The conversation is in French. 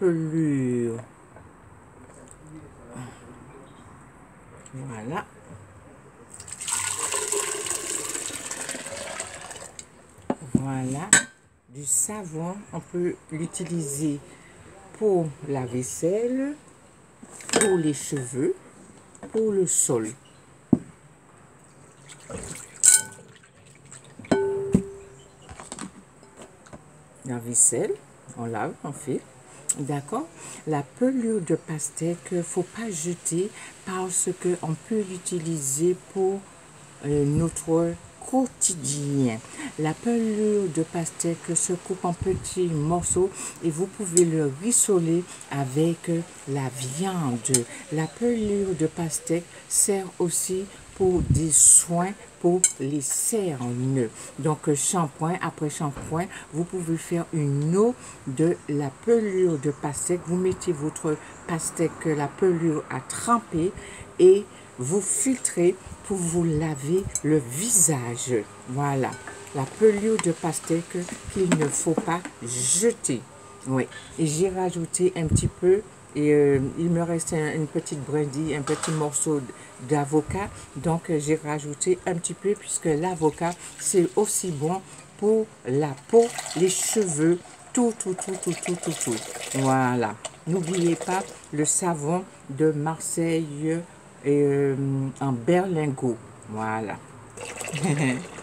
pelure. Voilà. Voilà. Du savon, on peut l'utiliser pour la vaisselle, pour les cheveux, pour le sol. La vaisselle, on lave, on fait. D'accord. La pelure de pastèque, faut pas jeter parce que on peut l'utiliser pour notre quotidien. La pelure de pastèque se coupe en petits morceaux et vous pouvez le rissoler avec la viande. La pelure de pastèque sert aussi pour des soins pour les cernes. Donc, shampoing après shampoing, vous pouvez faire une eau de la pelure de pastèque. Vous mettez votre pastèque que la pelure a trempé et vous filtrez pour vous laver le visage. Voilà, la pelure de pastèque qu'il ne faut pas jeter. Oui, et j'ai rajouté un petit peu, et il me reste une petite brindille, un petit morceau d'avocat. Donc, j'ai rajouté un petit peu puisque l'avocat, c'est aussi bon pour la peau, les cheveux, tout. Voilà. N'oubliez pas le savon de Marseille en berlingot. Voilà.